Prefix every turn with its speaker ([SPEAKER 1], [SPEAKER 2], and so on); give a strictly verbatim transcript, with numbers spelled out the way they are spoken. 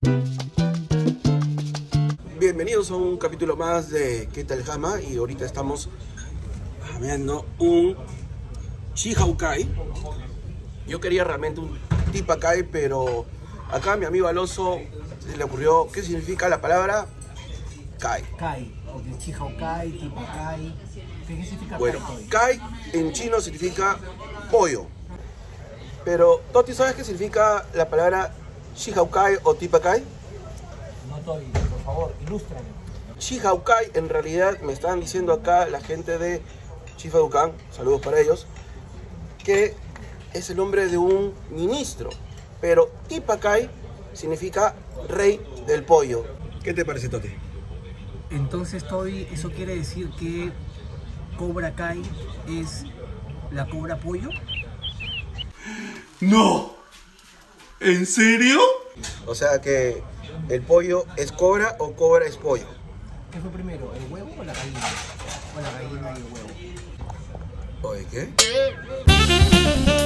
[SPEAKER 1] Bienvenidos a un capítulo más de ¿Qué tal Jama? Y ahorita estamos jameando un Chihaukai. Yo quería realmente un Tipacay, pero acá a mi amigo Alonso se le ocurrió ¿qué significa la palabra Kai?
[SPEAKER 2] Kai, o Chihaukai, Tipacay. ¿Qué significa
[SPEAKER 1] Bueno,
[SPEAKER 2] Kai?
[SPEAKER 1] Kai en chino significa pollo. Pero, Toti, ¿sabes qué significa la palabra Chihaukai o Tipacay?
[SPEAKER 2] No estoy, por favor, ilústrame.
[SPEAKER 1] Chihaukai, en realidad, me estaban diciendo acá la gente de Chifaducán, saludos para ellos, que es el nombre de un ministro. Pero Tipacay significa rey del pollo. ¿Qué te parece, Toti?
[SPEAKER 2] Entonces, estoy, eso quiere decir que Cobra Kai es la cobra pollo.
[SPEAKER 3] ¡No! ¿En serio?
[SPEAKER 1] O sea que el pollo es cobra o cobra es pollo.
[SPEAKER 2] ¿Qué fue primero, el huevo o la gallina? O la gallina y el huevo.
[SPEAKER 1] Oye, ¿qué?